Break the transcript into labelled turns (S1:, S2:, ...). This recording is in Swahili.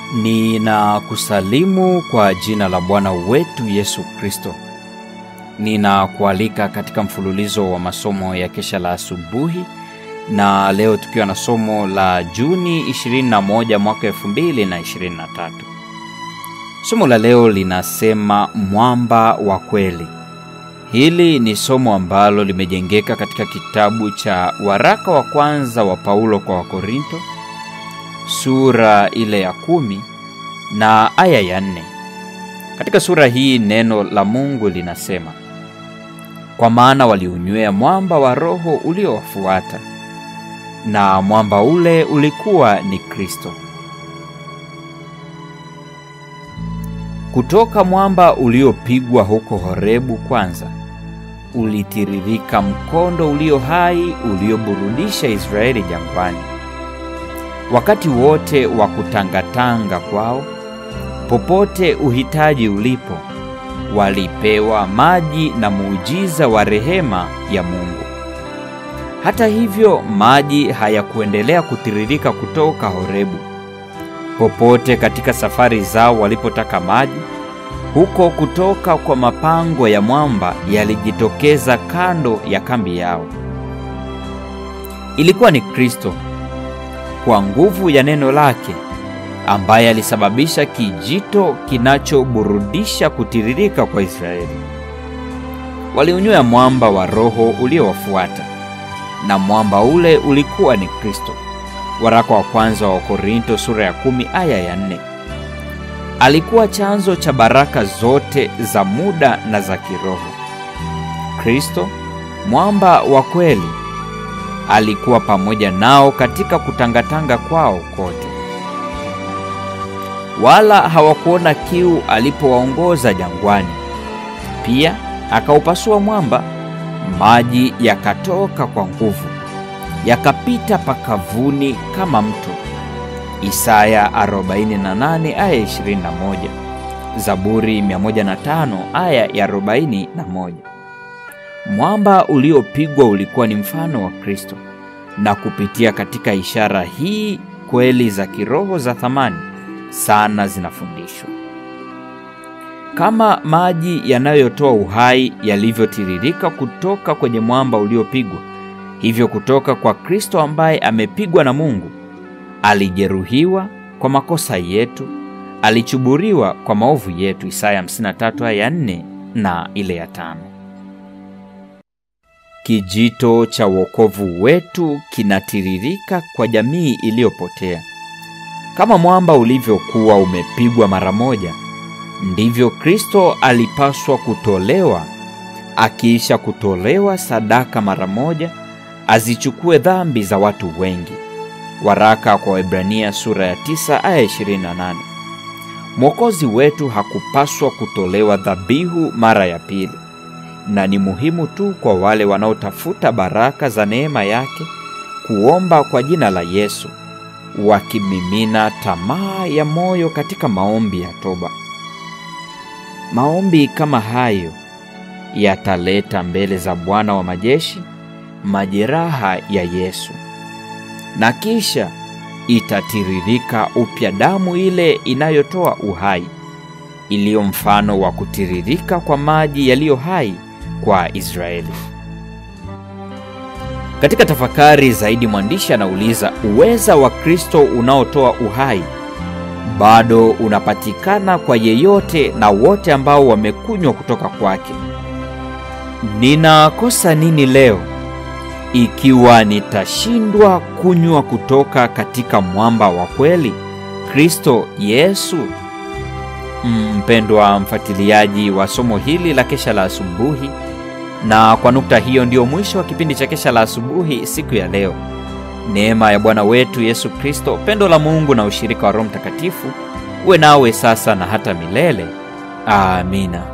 S1: Ninakusalimu kwa jina la Bwana wetu Yesu Kristo. Ninakualika katika mfululizo wa masomo ya Kesha la Asubuhi, na leo tukiwa na somo la Juni 21 mwaka 2023. Somo la leo linasema Mwamba wa Kweli. Hili ni somo ambalo limejengeka katika kitabu cha waraka wa kwanza wa Paulo kwa Wakorinto, sura ile ya 10 na aya ya 4. Katika sura hii neno la Mungu linasema, kwa maana waliunywea mwamba wa roho uliowafuata, na mwamba ule ulikuwa ni Kristo. Kutoka mwamba uliopigwa huko Horebu kwanza, ulitiririka mkondo ulio hai ulioburudisha Israeli jangwani. Wakati wote wa kutangatanga kwao, popote uhitaji ulipo, walipewa maji na muujiza wa rehema ya Mungu. Hata hivyo, maji hayakuendelea kutiririka kutoka Horebu. Popote katika safari zao walipotaka maji, huko kutoka kwa mapango ya mwamba yalijitokeza kando ya kambi yao. Ilikuwa ni Kristo, kwa nguvu ya neno lake, ambaye alisababisha kijito kinachoburudisha kutiririka kwa Israeli. Waliunywea mwamba wa roho uliowafuata, na mwamba ule ulikuwa ni Kristo. Waraka wa kwanza wa Korinto sura ya 10 aya ya 4. Alikuwa chanzo cha baraka zote za muda na za kiroho. Kristo, mwamba wa kweli, alikuwa pamoja nao katika kutangatanga kwao kote. Wala hawakuona kiu alipowaongoza jangwani. Pia akaupasua mwamba, maji yakatoka kwa nguvu, yakapita pakavuni kama mto. Isaya 48 aya 21. Zaburi 105 aya ya 41. Mwamba uliopigwa ulikuwa ni mfano wa Kristo, na kupitia katika ishara hii kweli za kiroho za thamani sana zinafundishwa. Kama maji yanayotoa uhai yalivyotiririka kutoka kwenye mwamba uliopigwa, hivyo kutoka kwa Kristo ambaye amepigwa na Mungu. Alijeruhiwa kwa makosa yetu, alichuburiwa kwa maovu yetu. Isaya 53 aya 4 na ile ya 5. Kijito cha wokovu wetu kinatiririka kwa jamii iliyopotea. Kama mwamba ulivyokuwa umepigwa mara moja, ndivyo Kristo alipaswa kutolewa, akiisha kutolewa sadaka mara moja, azichukue dhambi za watu wengi. Waraka kwa Waebrania sura ya 9 aya 28. Mwokozi wetu hakupaswa kutolewa dhabihu mara ya pili, na ni muhimu tu kwa wale wanaotafuta baraka za neema yake kuomba kwa jina la Yesu, wakimimina tamaa ya moyo katika maombi ya toba. Maombi kama hayo yataleta mbele za Bwana wa majeshi majeraha ya Yesu, na kisha itatiririka upya damu ile inayotoa uhai, iliyo mfano wa kutiririka kwa maji yaliyo hai kwa Israeli. Katika tafakari zaidi, mwandishi anauliza, uweza wa Kristo unaotoa uhai bado unapatikana kwa yeyote na wote ambao wamekunywa kutoka kwake. Ninakosa nini leo ikiwa nitashindwa kunywa kutoka katika mwamba wa kweli, Kristo Yesu? Mpendwa mfuatiliaji wa somo hili la Kesha la Asubuhi, na kwa nukta hiyo ndio mwisho wa kipindi cha Kesha la Asubuhi siku ya leo. Neema ya Bwana wetu Yesu Kristo, pendo la Mungu na ushirika wa Roho Mtakatifu uwe nawe sasa na hata milele. Amina.